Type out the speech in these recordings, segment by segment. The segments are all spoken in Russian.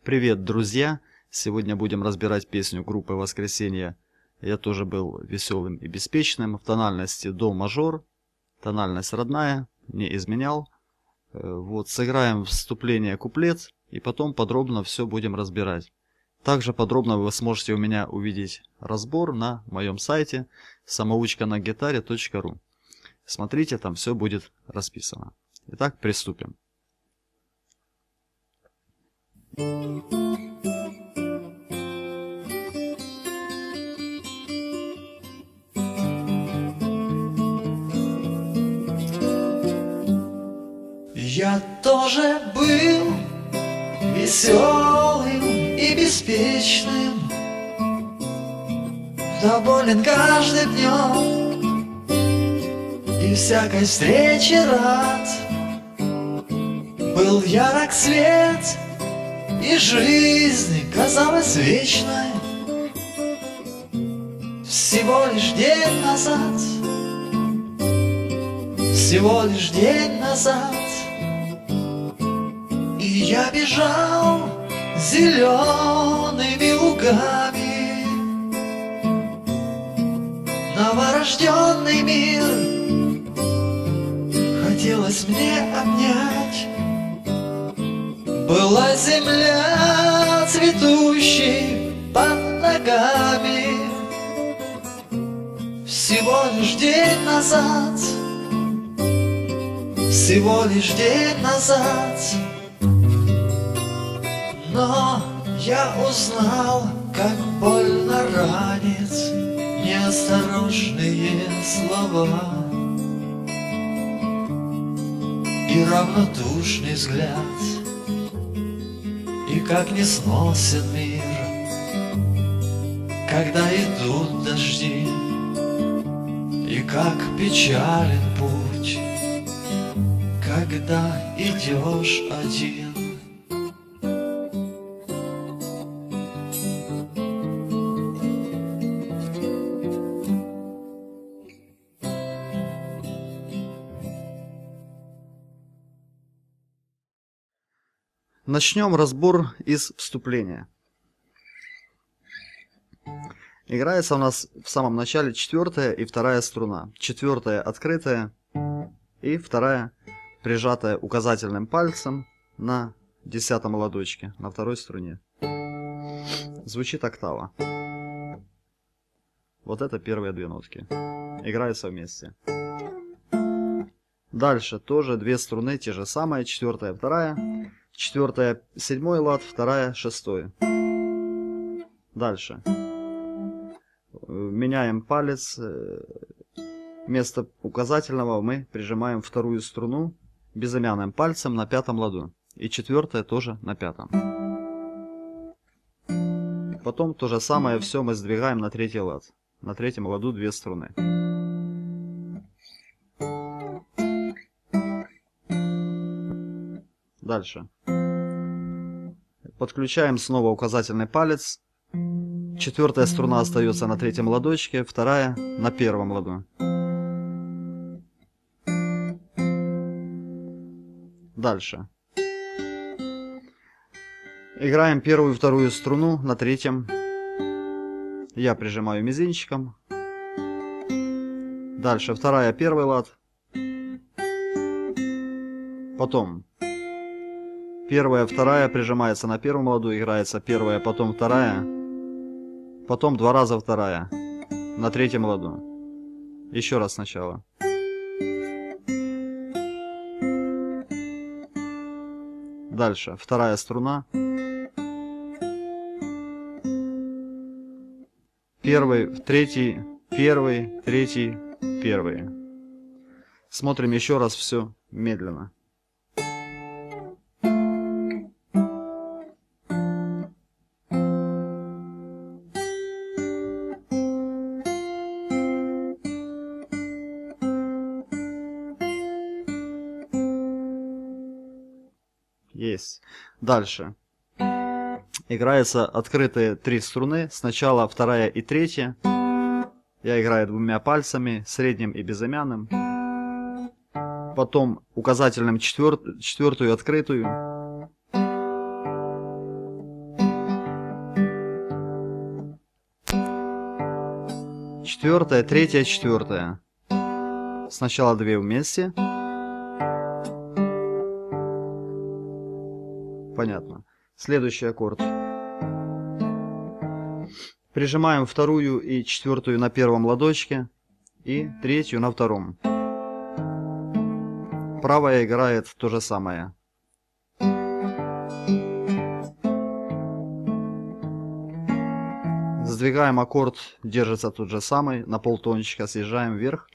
Привет, друзья! Сегодня будем разбирать песню группы «Воскресенье». Я тоже был веселым и беспечным в тональности до мажор. Тональность родная, не изменял. Вот, сыграем вступление, куплет, и потом подробно все будем разбирать. Также подробно вы сможете у меня увидеть разбор на моем сайте самоучканагитаре.ру. Смотрите, там все будет расписано. Итак, приступим. Я тоже был веселым и беспечным, доволен каждым днем и всякой встрече рад. Был ярок свет, и жизнь казалась вечной. Всего лишь день назад, всего лишь день назад. И я бежал зелеными лугами, новорожденный мир хотелось мне обнять. Была земля цветущей под ногами. Всего лишь день назад, всего лишь день назад. Но я узнал, как больно ранит неосторожные слова и равнодушный взгляд. И как несносен мир, когда идут дожди, и как печален путь, когда идешь один. Начнем разбор из вступления. Играется у нас в самом начале 4-я и 2-я струна. 4-я открытая и 2-я прижатая указательным пальцем на 10-м ладочке, на 2-й струне. Звучит октава. Вот это первые две нотки. Играются вместе. Дальше тоже две струны, те же самые, 4-я, 2-я. 4-я 7-й лад, 2-я 6-й. Дальше. Меняем палец. Вместо указательного мы прижимаем 2-ю струну безымянным пальцем на 5-м ладу. И 4-я тоже на 5-м. Потом то же самое все мы сдвигаем на 3-й лад. На 3-м ладу 2 струны. Дальше. Подключаем снова указательный палец. 4-я струна остается на 3-м ладочке, 2-я на 1-м ладу. Дальше. Играем 1-ю и 2-ю струну на 3-м. Я прижимаю мизинчиком. Дальше 2-я 1-й лад. Потом 1-я, 2-я прижимается на 1-м ладу, играется 1-я, потом 2-я, потом 2 раза 2-я на 3-м ладу. Еще раз сначала. Дальше 2-я струна. 1-й, 3-й, 1-й, 3-й, 1-й. Смотрим еще раз все медленно. Есть. Дальше. Играются открытые 3 струны. Сначала 2-я и 3-я. Я играю 2 пальцами, средним и безымянным. Потом указательным 4-ю открытую. четвертая, третья, четвертая. Сначала 2 вместе. Понятно. Следующий аккорд. Прижимаем 2-ю и 4-ю на первом ладошке и 3-ю на втором. Правая играет то же самое. Сдвигаем аккорд, держится тот же самый, на полтончика съезжаем вверх.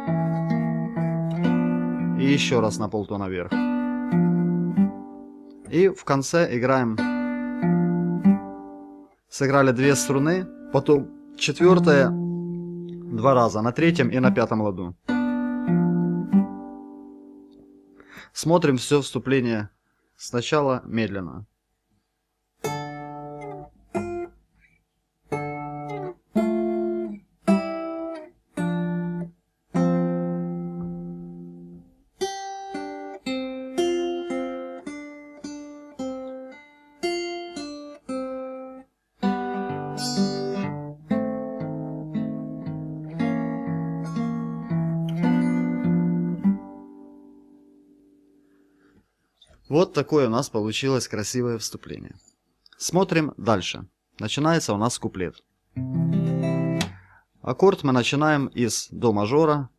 И еще раз на полтона вверх. И в конце играем. Сыграли 2 струны, потом 4-я 2 раза, на 3-м и на 5-м ладу. Смотрим все вступление сначала медленно. Вот такое у нас получилось красивое вступление. Смотрим дальше. Начинается у нас куплет. Аккорд мы начинаем из до мажора.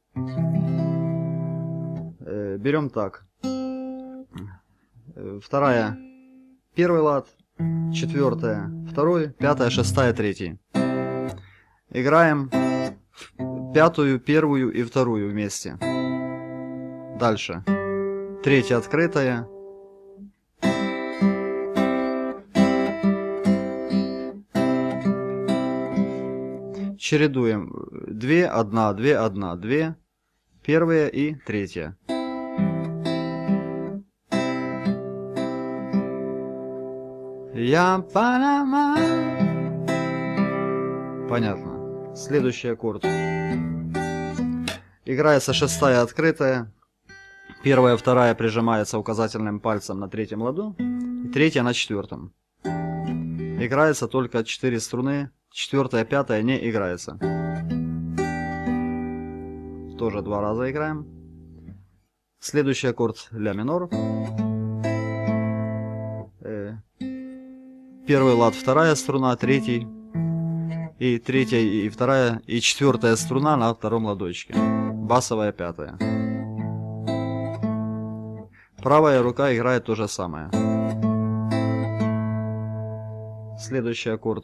Берем так. 2-я 1-й лад, 4-я 2-й, 5-я, 6-я 3-й. Играем 5-ю, 1-ю и 2-ю вместе. Дальше. 3-я открытая. Чередуем 2, 1, 2, 1, 2, 1-я и 3-я. Я Панама. Понятно. Следующий аккорд. Играется 6-я открытая. 1-я, 2-я прижимается указательным пальцем на 3-м ладу. И 3-я на 4-м. Играется только 4 струны. 4-я, 5-я не играется. Тоже 2 раза играем. Следующий аккорд ля минор. 1-й лад, 2-я струна, 3-й. И 3-я, и 2-я, и 4-я струна на 2-м ладочке. Басовая 5-я. Правая рука играет то же самое. Следующий аккорд.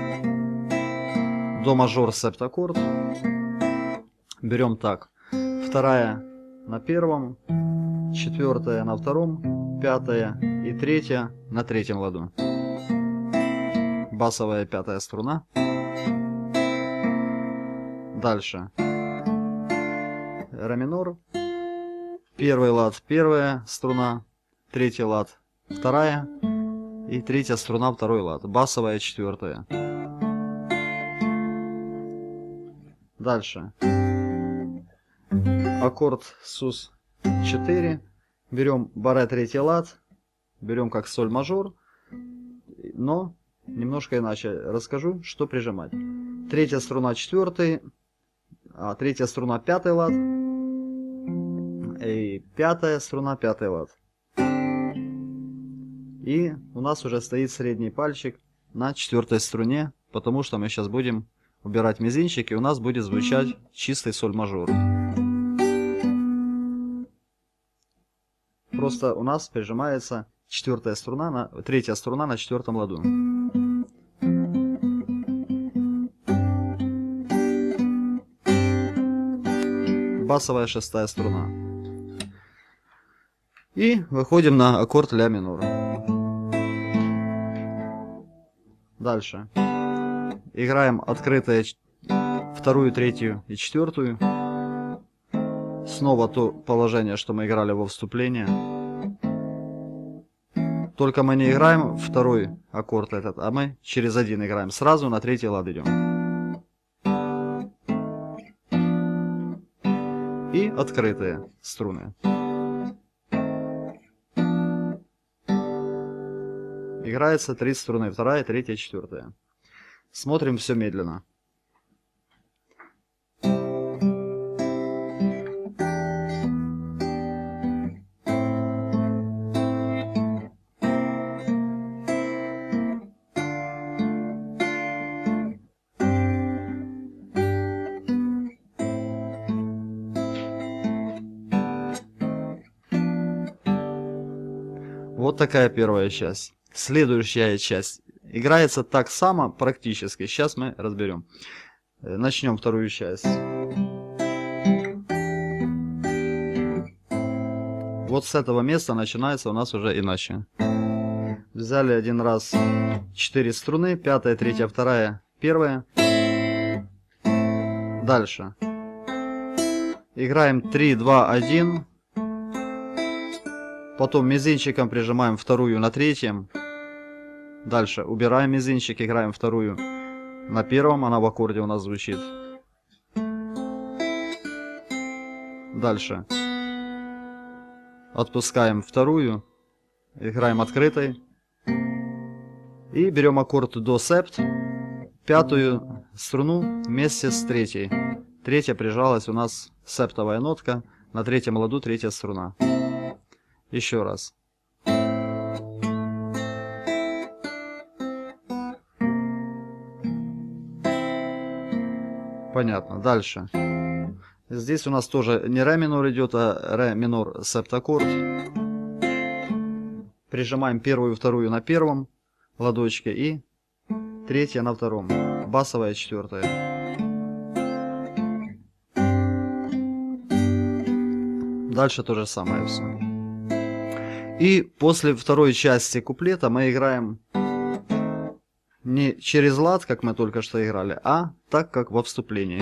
До мажор септаккорд. Берем так. 2-я на 1-м, 4-я на 2-м, 5-я и 3-я на 3-м ладу. Басовая 5-я струна. Дальше. Ре минор. 1-й лад 1-я струна, 3-й лад 2-я и 3-я струна 2-й лад. Басовая 4-я. Дальше. Аккорд sus 4. Берем баре 3-й лад. Берем как соль мажор. Но немножко иначе расскажу, что прижимать. 3-я струна 4-й. 3-я струна 5-й лад. И 5-я струна 5-й лад. И у нас уже стоит средний пальчик на 4-й струне. Потому что мы сейчас будем убирать мизинчик, и у нас будет звучать чистый соль мажор. Просто у нас прижимается 4-я струна на 3-я струна на 4-м ладу. Басовая 6-я струна. И выходим на аккорд ля минор. Дальше. Играем открытые 2-ю, 3-ю и 4-ю. Снова то положение, что мы играли во вступлении. Только мы не играем 2-й аккорд этот, а мы через 1 играем. Сразу на 3-й лад идем. И открытые струны. Играется 3 струны. 2-я, 3-я, 4-я. Смотрим все медленно. такая первая часть. Следующая часть играется так само практически. Сейчас мы разберем. Начнем вторую часть. Вот с этого места начинается у нас уже иначе. Взяли один раз 4 струны, 5, 3, 2, 1. Дальше. Играем 3, 2, 1. Потом мизинчиком прижимаем вторую на третьем. Дальше убираем мизинчик, играем вторую на первом, она в аккорде у нас звучит. Дальше. Отпускаем вторую, играем открытой. И берем аккорд до септ, пятую струну вместе с третьей. Третья прижалась у нас септовая нотка, на третьем ладу третья струна. Еще раз. Понятно. Дальше. Здесь у нас тоже не ре минор идет, а ре минор септаккорд. Прижимаем первую и вторую на первом ладочке и третья на втором. Басовая четвертая. Дальше то же самое все. И после второй части куплета мы играем не через лад, как мы только что играли, а так, как во вступлении.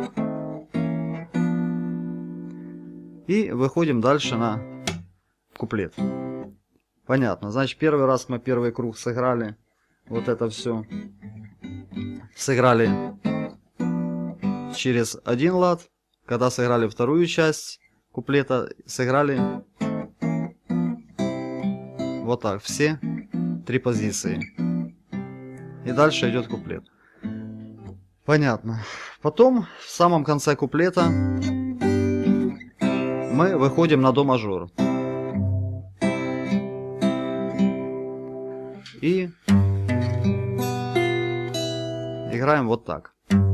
И выходим дальше на куплет. Понятно. Значит, первый раз мы первый круг сыграли. Вот это все. Сыграли через один лад. Когда сыграли вторую часть куплета, сыграли вот так. Все 3 позиции. И дальше идет куплет. Понятно. Потом в самом конце куплета мы выходим на до мажор. И играем вот так.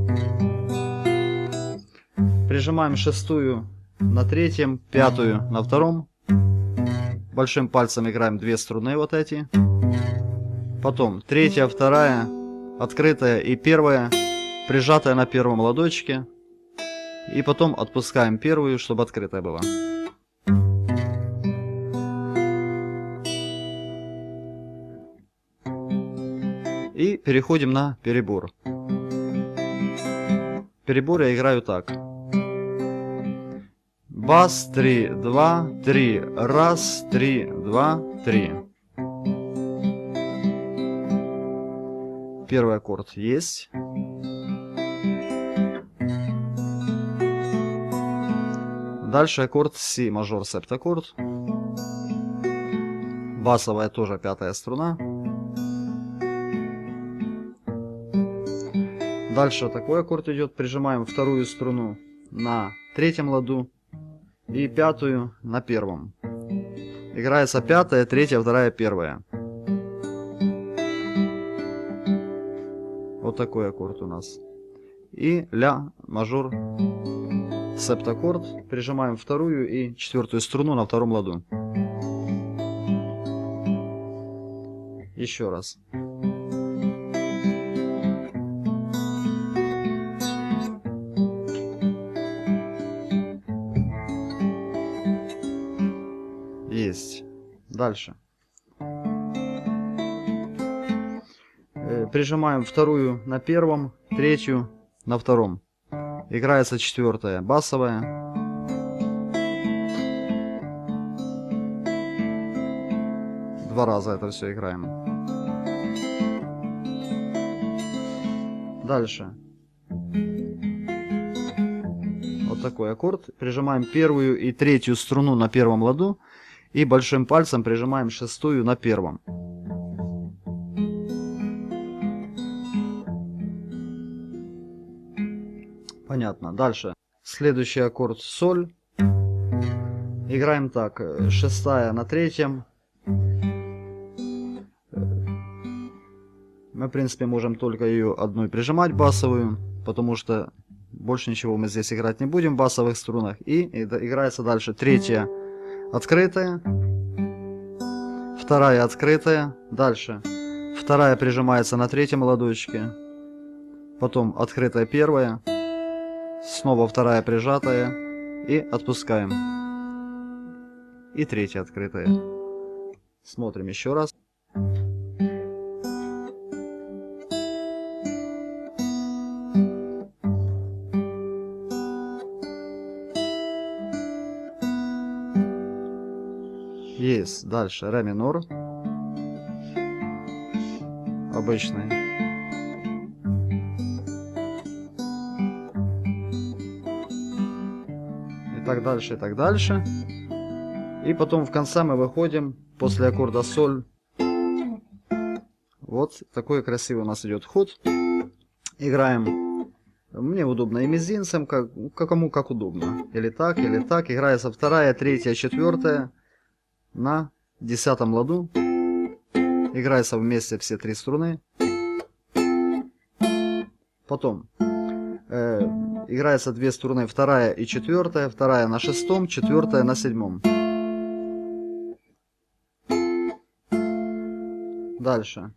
Прижимаем шестую на третьем, пятую на втором. Большим пальцем играем 2 струны вот эти. Потом третья, вторая, открытая и первая, прижатая на первом ладочке. И потом отпускаем первую, чтобы открытая была. И переходим на перебор. Перебор я играю так. Бас, 3, 2, 3. Раз, 3, 2, 3. Первый аккорд есть. Дальше аккорд си мажор септаккорд. Басовая тоже 5-я струна. Дальше такой аккорд идет. Прижимаем вторую струну на третьем ладу и пятую на первом. Играется 5-я, 3-я, 2-я, 1-я. Вот такой аккорд у нас. И ля мажор септаккорд. Прижимаем вторую и 4-ю струну на втором ладу. Еще раз. Есть. Дальше. Прижимаем вторую на первом, третью на втором. Играется 4-я басовая. Два раза это все играем. Дальше. Вот такой аккорд. Прижимаем первую и третью струну на первом ладу. И большим пальцем прижимаем шестую на первом. Понятно. Дальше. Следующий аккорд соль. Играем так. 6-я на третьем. Мы, в принципе, можем только ее одной прижимать, басовую, потому что больше ничего мы здесь играть не будем в басовых струнах. И играется дальше 3-я открытая, вторая открытая, дальше вторая прижимается на третьем ладочке, потом открытая первая, снова вторая прижатая и отпускаем. И третья открытая. Смотрим еще раз. Есть. Дальше ре минор. Обычный. И так дальше, и так дальше. И потом в конце мы выходим после аккорда соль. Вот такой красивый у нас идет ход. Играем. Мне удобно и мизинцем, кому как удобно. Или так, или так. Играется вторая, третья, четвертая на 10-м ладу. Играется вместе все три струны. Потом играется две струны, вторая и четвертая. Вторая на 6-м, четвертая на 7-м. Дальше.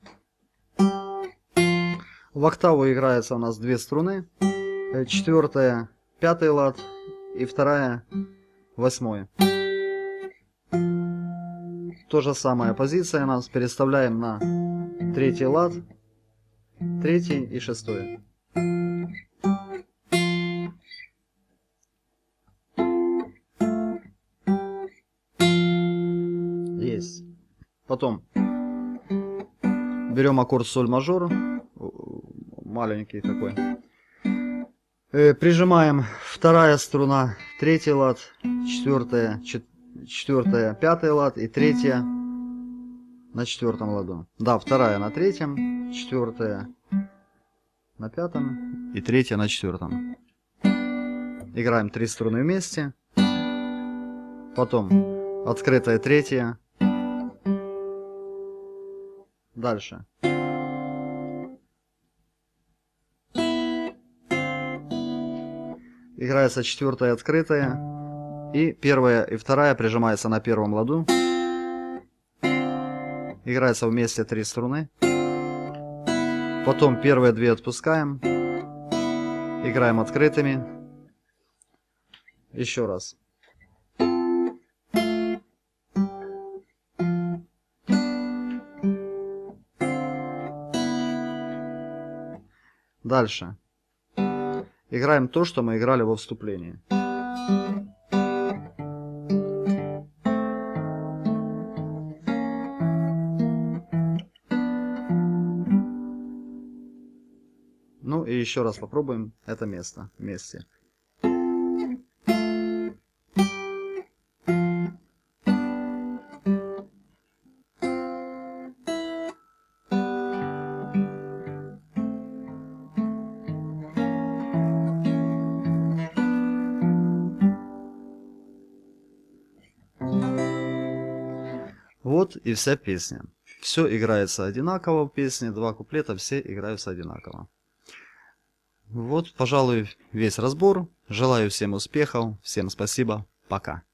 В октаву играется у нас две струны. Четвертая, 5-й лад и вторая, 8-й. То же самая позиция у нас. Переставляем на 3-й лад, 3-й и 6-й. Есть. Потом берем аккорд соль мажор, маленький такой. Прижимаем вторая струна, 3-й лад, четвертая, 5-й лад и третья на 4-м ладу. Да, вторая на 3-м, четвертая на 5-м и третья на 4-м. Играем 3 струны вместе. Потом открытая третья. Дальше. Играется 4-я открытая. И первая и вторая прижимается на 1-м ладу. Играется вместе 3 струны. Потом первые 2 отпускаем. Играем открытыми. Еще раз. Дальше. Играем то, что мы играли во вступлении. Ну и еще раз попробуем это место вместе. Вот и вся песня. Все играется одинаково в песне, 2 куплета, все играются одинаково. Вот, пожалуй, весь разбор. Желаю всем успехов, всем спасибо, пока.